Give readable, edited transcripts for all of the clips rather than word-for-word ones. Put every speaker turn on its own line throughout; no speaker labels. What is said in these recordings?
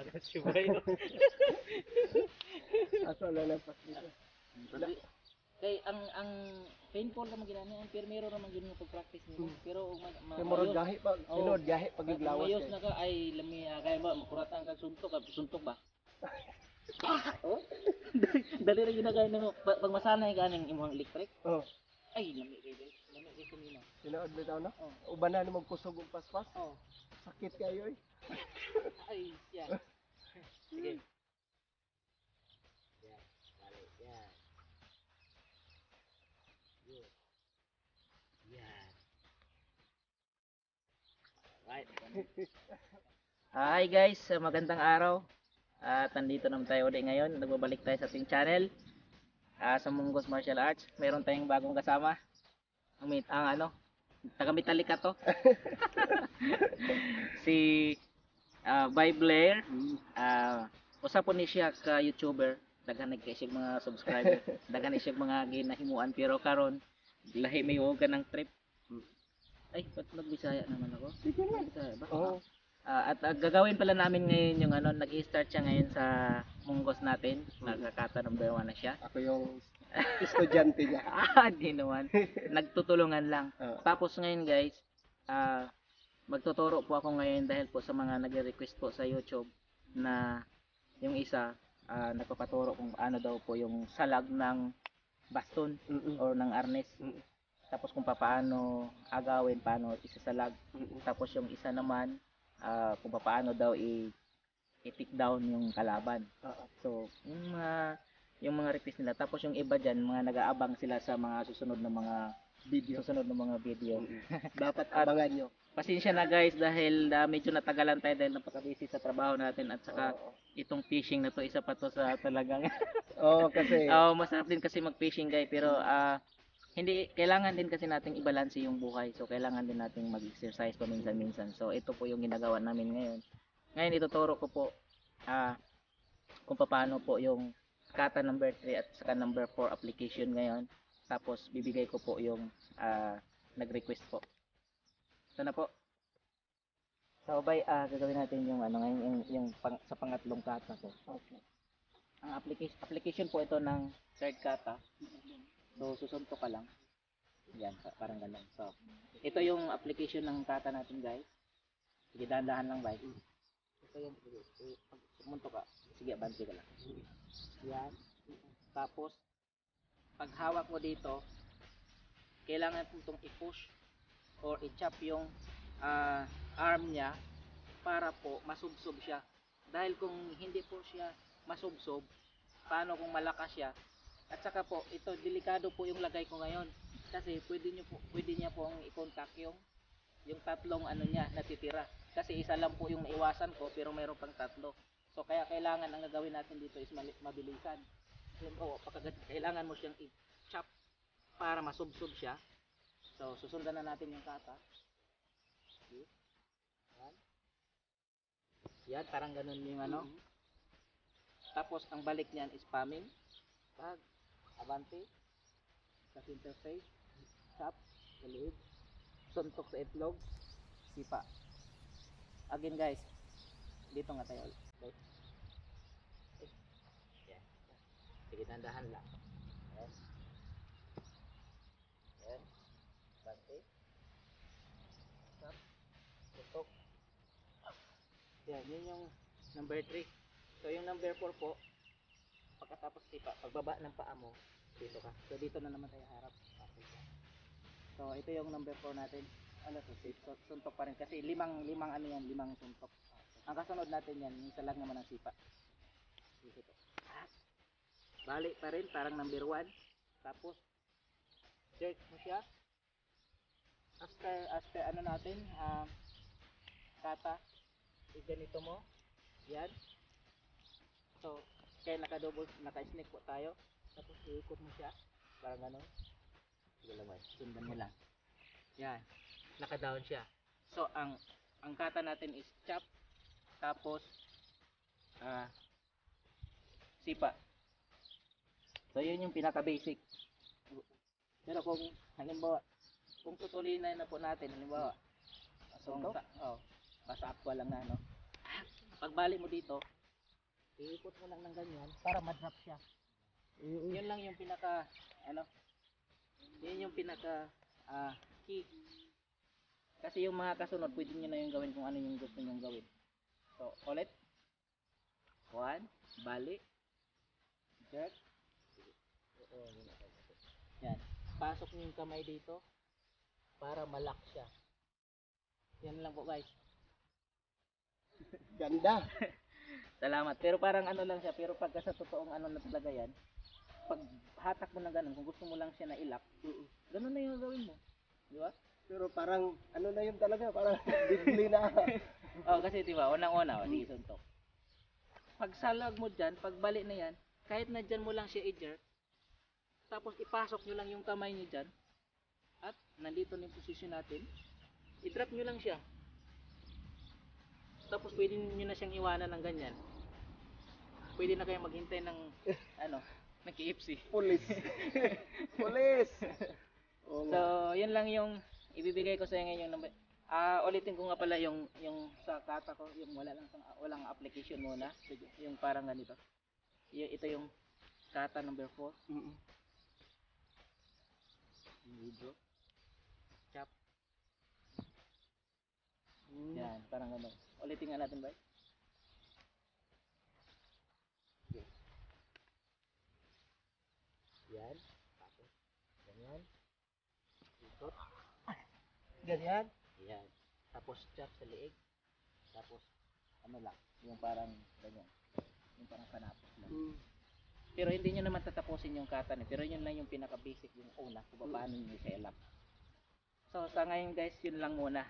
Si Bayo.
Aso na lampas dito.
Kay ang painful naman ginani ang pero meron naman gid mo pag-practice nimo. Pero
Kay murag gahi pa, tinod gahi pag iglawas
mayos
kay.
na ka ay lami kay ba makuratan kag suntok ba? Oh. Dali ra ginagay nimo pag masanay ka ning imong electric.
Oh,
Ay lami kay kanina.
tinood bitaw na.
Oh.
Uban na magkusog og paspas.
Oh.
Sakit kayo eh.
Ay siya. Sige. Yan, balik yan. Yun. Yan. Right. Hi guys, magandang araw. At nandito naman tayo ulit ngayon. Nagbabalik tayo sa ating channel. Sa Munggos Martial Arts. Meron tayong bagong kasama. Ang ano, taga Metallica to. Si By Blair. Usa po ni siya ka YouTuber. Daghan nagkaisig mga subscriber. Daghan isig mga ginahimuan pero karon lahi may huwag ng trip. Ay, ba't nagbisaya naman ako?
Sige na.
Bisaya ba?
Oh,
Gagawin pala namin ngayon yung ano, nag-i-start siya ngayon sa Munggos natin. Nagkakata number 1 na siya.
ako yung estudyante niya.
Di naman. Nagtutulungan lang. Tapos ngayon guys, magtuturo po ako ngayon dahil po sa mga nagre-request po sa YouTube na yung isa nagpapaturo kung ano daw po yung salag ng baston or ng arnes. Tapos kung paano agawin, paano isasalag. Tapos yung isa naman kung paano daw i-pick down yung kalaban. So, yung mga request nila. Tapos yung iba diyan, mga nag-aabang sila sa mga susunod na mga video.
Dapat abangan nyo.
Pasensya na guys dahil medyo natagalan tayo dahil napaka-busy sa trabaho natin at saka itong fishing na to isa pa to sa talagang
Kasi
masarap din kasi mag-fishing guys pero hindi kailangan din kasi nating i-balance yung buhay. So kailangan din nating mag-exercise paminsan-minsan. So ito po yung ginagawa namin ngayon. Ngayon ituturo ko po kung paano po yung kata number 3 at saka number 4 application ngayon. Tapos bibigay ko po yung nag-request po. Ito na po. So by gagawin natin yung ano ngayon sa pangatlong kata ko.
okay.
Ang application po ito ng third kata. So susuntok ka lang. Yan, parang ganun. So ito yung application ng kata natin guys. Sige, dahan-dahan lang guys. Ito yung pag sumuntok ka. Sige, abante ka lang. Yan. Tapos pag hawak mo dito, kailangan po itong i-push or i-chop yung arm niya para po masubsob siya. Dahil kung hindi po siya masubsob, paano kung malakas siya? At saka po, ito delikado po yung lagay ko ngayon. Kasi pwede niya po ang i-contact yung tatlong ano niya natitira. Kasi isa lang po yung naiwasan ko pero mayroon pang tatlo. So kaya kailangan ang gagawin natin dito is mabilisan. Kailangan mo siyang i-chop para masubsob siya. So susundan na natin yung kata. Okay. Yan, parang ganun yung ano. Tapos ang balik niyan is spamming. Tag, abante, sa interface, chop, kalihid, suntok sa itlog, sipa. Again guys, dito nga tayo. Okay. Yan. Sige, dandahan lang. Yan. Yan. Abante. Chop, suntok. Yan, yun yung number 3. So yung number 4 po, pagkatapos sipa, pagbaba ng paa mo, dito ka. So dito na naman tayo harap. Okay. So ito yung number 4 natin. Ano to? So, suntok pa rin kasi limang ano yan, limang suntok. Ang kasunod natin yan, yung salag naman ng sipa. Dito to. Balik pa rin, parang number 1. Tapos jerk mo siya. After ano natin, kata, ganito mo. Yan. So kaya naka-snake po tayo. Tapos iikot mo siya. Parang gano'n. Sige lang guys. Sundan mo lang. Yan. Naka-down siya. So ang kata natin is chop. Tapos sipa. So yun yung pinaka-basic. Pero kung halimbawa, kung tutulinan na po natin, halimbawa, basta aqua lang na, no? Pagbalik mo dito, iikot mo lang ng ganyan para ma-drop siya. Yun lang yung pinaka, ano, yun yung pinaka key. Kasi yung mga kasunod, pwede nyo na yung gawin kung ano yung gusto nyo gawin. So, ulit. 1, bali, jerk. Yan. Pasok nyo yung kamay dito para malak siya. Yan lang po guys.
Ganda.
Salamat. Pero parang ano lang siya, pero pagka sa totoong ano na talaga yan, pag hatak mo na ganun, kung gusto mo lang siya na ilak, ganun na yung gawin mo. Di ba?
Pero parang, ano na yun talaga, parang bigli na.
Oh, kasi di ba, unang-una, sige suntok. Pag salag mo dyan, pag balik na yan, kahit na dyan mo lang siya i-jerk, tapos ipasok nyo lang yung kamay nyo dyan, at nandito na yung position natin, i-drop nyo lang siya. Tapos pwede nyo na siyang iwanan ng ganyan. Pwede na kayo maghintay ng, ano, ng KFC.
Pulis. Pulis. Oo
So,
nga.
yun lang yung ibibigay ko sa inyo yung number. Ulitin ko nga pala yung sa kata ko, yung walang application muna, yung parang ganito. Ito yung kata number 4. Video. Chop. Yan, parang ganun. Ulitin nga natin, ba? Okay. Yan. Tapos, ganyan. Ikot.
Ganyan.
Yan. Tapos chop sa liig. Tapos ano lang, yung parang ganyan. Yung parang panapos lang. Pero hindi nyo naman tatapusin yung kata niya. Pero yun lang yung pinaka basic, yung una kung paano nyo siya ilap. So sa ngayon guys, yun lang muna.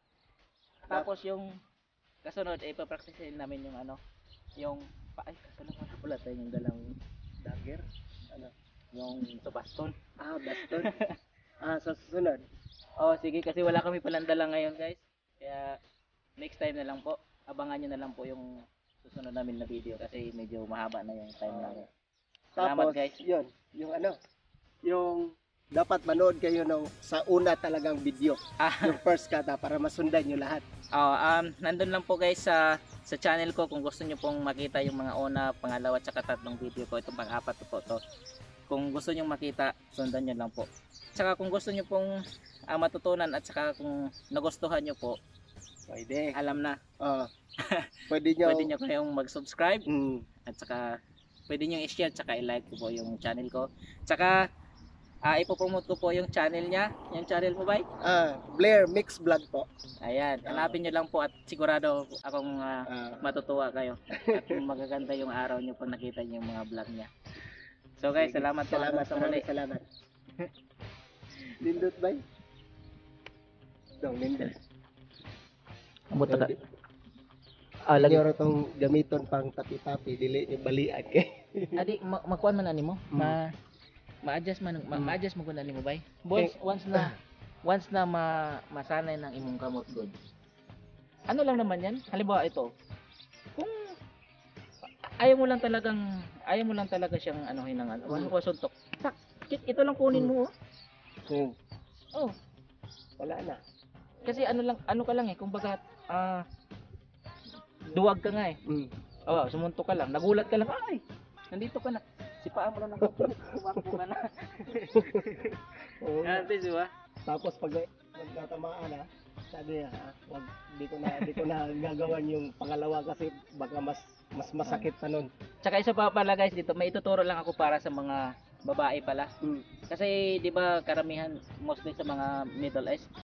Tapos yung kasunod ay papracticein namin yung ano, yung kasunod wala tayong dalang dagger, ano, yung sa baston.
Baston. Sa susunod.
Oh, sige kasi wala kami palang dala ngayon, guys. Kaya next time na lang po. Abangan niyo na lang po yung susunod namin na video kasi medyo mahaba na yung time namin. Salamat,
Tapos,
guys.
yun, yung ano, yung dapat manood kayo sa una talagang video. Yung first kata para masundan nyo lahat.
Nandun lang po guys sa channel ko kung gusto niyo pong makita yung mga una, pangalawa, tsaka tatlong video ko. Ito pang-apat po to. Kung gusto niyo makita, sundan niyo lang po. Tsaka kung gusto niyo pong matutunan at saka kung nagustuhan niyo po,
Pwede.
alam na.
Pwede nyo.
Pwede nyo kayong mag-subscribe
Mm.
at saka pwede nyo i-share tsaka i-like ko po yung channel ko. Tsaka ipopromote ko po yung channel niya. Yung channel mo ba?
Blair Mix Vlog po.
Ayan, hanapin nyo lang po at sigurado akong matutuwa kayo. At magaganda yung araw nyo pag nakita nyo yung mga vlog niya. So guys,
Sige.
salamat po hanggang sa muli.
Salamat. Nindot ba? Nindot.
Abuta ka.
Lagi tong gamiton pang tapi-tapi dili ni balian kay.
Adi, makuan man ani mo? Ma-adjust ma-adjust mo kun ani mo bay. Once na masanay ng imong kamot good. Ano lang naman yan? Halimbawa ito. Kung ayaw mo lang talaga siyang anuhin ng ano, ko suntok. Tak, ito lang kunin mo. Oh.
Wala na.
Kasi ano ka lang eh, kumbaga duwag ka nga eh. Sumuntok ka lang, nagulat ka lang, ay, nandito ka na. Sipaan mo lang ng kapit, tumakbo ka na. Antes, di ba?
Tapos pag nagtatamaan sabi niya, wag di ko na gagawan yung pangalawa kasi baka mas masakit pa nun.
Tsaka isa pa pala guys dito, may ituturo lang ako para sa mga babae pala. Kasi 'di ba karamihan mostly sa mga Middle East,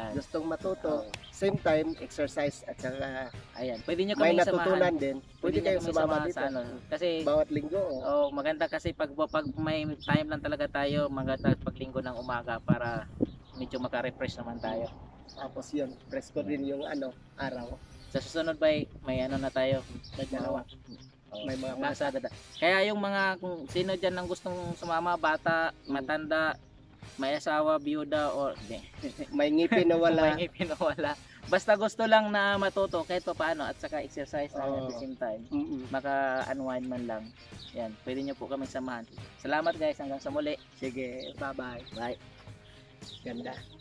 Yan.
gustong matuto,
Oo.
same time, exercise at saka
Ayan, pwede nyo
may
kami
natutunan
samahan.
din. Pwede
nyo
kayong
kami
sumama
samahan
dito.
sa ano. Kasi,
Bawat linggo.
maganda kasi pag may time lang talaga tayo, maganda pag linggo ng umaga para medyo maka-refresh naman tayo.
Tapos yun, presko din yung araw.
Sa susunod ba, may ano na tayo?
May dalawa.
Oh,
May mga
nasa dada. Kaya yung mga kung sino diyan nang gustong sumama, bata, matanda, may asawa, biyuda or
May ngipin na wala.
may ngipin o wala. Basta gusto lang na matuto kahit pa paano at saka exercise lang at the
Oo.
same time.
Mm-mm.
Maka-unwind man lang. Yan, pwede nyo po kami samahan. Salamat guys, hanggang sa muli.
Sige, bye-bye.
Bye.
Ganda.